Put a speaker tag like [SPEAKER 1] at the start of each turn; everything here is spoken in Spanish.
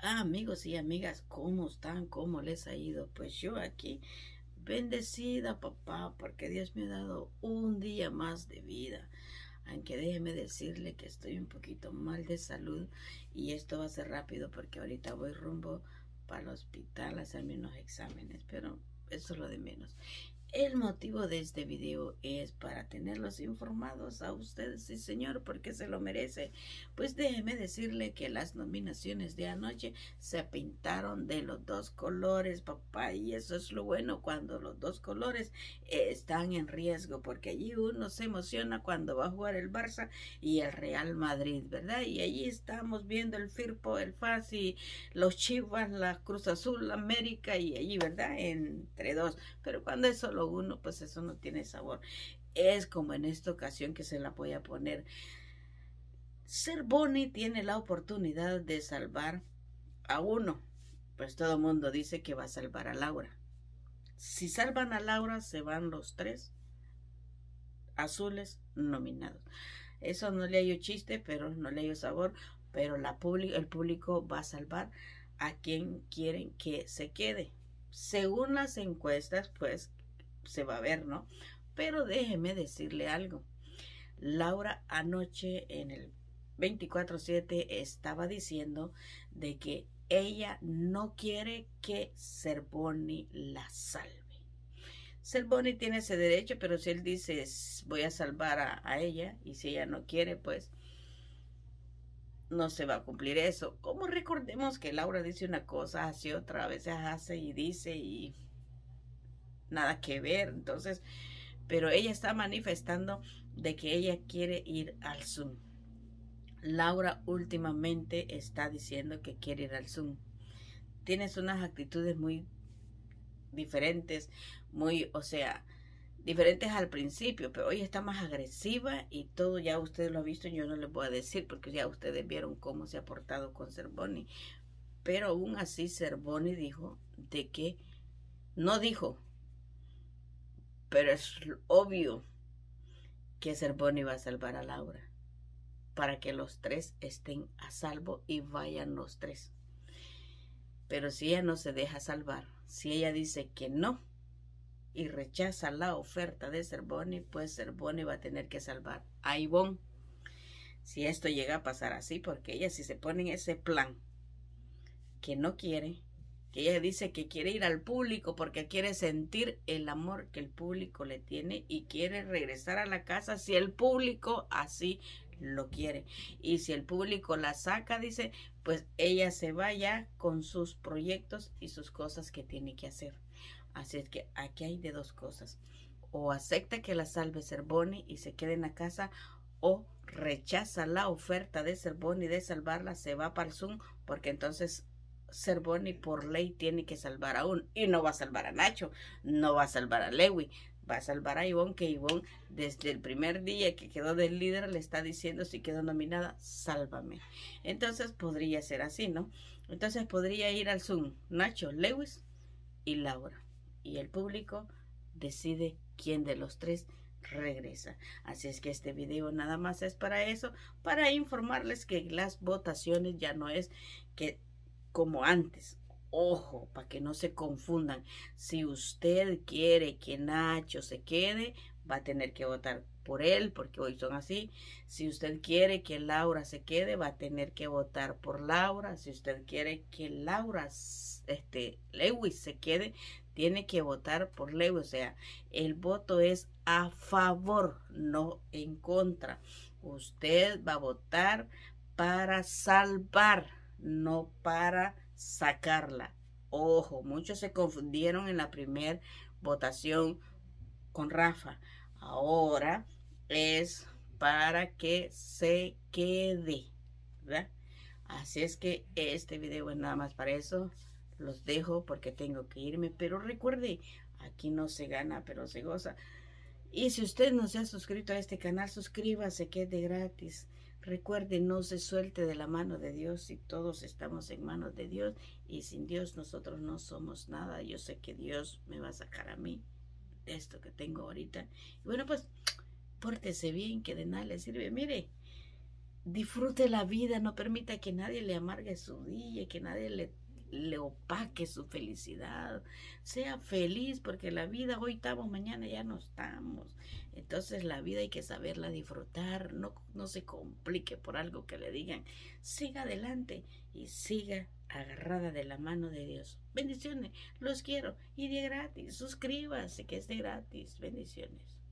[SPEAKER 1] Amigos y amigas, ¿cómo están? ¿Cómo les ha ido? Pues yo aquí, bendecida, papá, porque Dios me ha dado un día más de vida. Aunque déjeme decirle que estoy un poquito mal de salud y esto va a ser rápido porque ahorita voy rumbo para el hospital a hacerme unos exámenes, pero eso es lo de menos. El motivo de este video es para tenerlos informados a ustedes, sí señor, porque se lo merece. Pues déjeme decirle que las nominaciones de anoche se pintaron de los dos colores, papá, y eso es lo bueno cuando los dos colores están en riesgo, porque allí uno se emociona cuando va a jugar el Barça y el Real Madrid, ¿verdad? Y allí estamos viendo el Firpo, el FAS y los Chivas, la Cruz Azul, la América y allí, ¿verdad? Entre dos. Pero cuando es solo uno, pues eso no tiene sabor. Es como en esta ocasión que se la voy a poner. Zerboni tiene la oportunidad de salvar a uno. Pues todo el mundo dice que va a salvar a Laura. Si salvan a Laura, se van los tres azules nominados. Eso no le hallo chiste, pero no le hallo sabor. Pero el público va a salvar a quien quieren que se quede. Según las encuestas, pues se va a ver, ¿no? Pero déjeme decirle algo. Laura anoche en el 24/7 estaba diciendo de que ella no quiere que Zerboni la salve. Zerboni tiene ese derecho, pero si él dice voy a salvar a ella y si ella no quiere, pues no se va a cumplir eso. Como recordemos que Laura dice una cosa, hace otra, a veces hace y dice y nada que ver. Entonces, pero ella está manifestando de que ella quiere ir al Zoom. Laura últimamente está diciendo que quiere ir al Zoom. Tienes unas actitudes muy diferentes, muy, o sea, diferentes al principio, pero hoy está más agresiva y todo ya ustedes lo han visto, yo no les voy a decir porque ya ustedes vieron cómo se ha portado con Zerboni. Pero aún así Zerboni dijo de que, no dijo, pero es obvio que Zerboni va a salvar a Laura para que los tres estén a salvo y vayan los tres. Pero si ella no se deja salvar, si ella dice que no y rechaza la oferta de Zerboni, pues Zerboni va a tener que salvar a Ivonne. Si esto llega a pasar así, porque ella si se pone en ese plan que no quiere, que ella dice que quiere ir al público porque quiere sentir el amor que el público le tiene y quiere regresar a la casa si el público así lo quiere. Y si el público la saca, dice, pues ella se vaya con sus proyectos y sus cosas que tiene que hacer. Así es que aquí hay de dos cosas. O acepta que la salve Zerboni y se quede en la casa, o rechaza la oferta de Zerboni de salvarla, se va para el Zoom, porque entonces Zerboni por ley tiene que salvar a uno. Y no va a salvar a Nacho, no va a salvar a Lewis, va a salvar a Ivonne, que Ivonne desde el primer día que quedó del líder le está diciendo si quedó nominada, sálvame. Entonces podría ser así, ¿no? Entonces podría ir al Zoom Nacho, Lewis y Laura. Y el público decide quién de los tres regresa. Así es que este video nada más es para eso, para informarles que las votaciones ya no es que como antes. Ojo, para que no se confundan. Si usted quiere que Nacho se quede, va a tener que votar por él, porque hoy son así. Si usted quiere que Laura se quede, va a tener que votar por Laura. Si usted quiere que Lewis se quede, tiene que votar por Lewis. O sea, el voto es a favor, no en contra. Usted va a votar para salvar, no para sacarla. Ojo, muchos se confundieron en la primera votación con Rafa. Ahora es para que se quede, ¿verdad? Así es que este video es nada más para eso. Los dejo porque tengo que irme, pero recuerde, aquí no se gana, pero se goza. Y si usted no se ha suscrito a este canal, suscríbase, que es de gratis. Recuerde, no se suelte de la mano de Dios, y todos estamos en manos de Dios, y sin Dios nosotros no somos nada. Yo sé que Dios me va a sacar a mí de esto que tengo ahorita. Y bueno, pues pórtese bien, que de nada le sirve. Mire, disfrute la vida, no permita que nadie le amargue su día, que nadie le opaque su felicidad. Sea feliz, porque la vida hoy estamos, mañana ya no estamos. Entonces la vida hay que saberla disfrutar, no se complique por algo que le digan. Siga adelante y siga agarrada de la mano de Dios. Bendiciones, los quiero y de gratis. Suscríbase, que es de gratis. Bendiciones.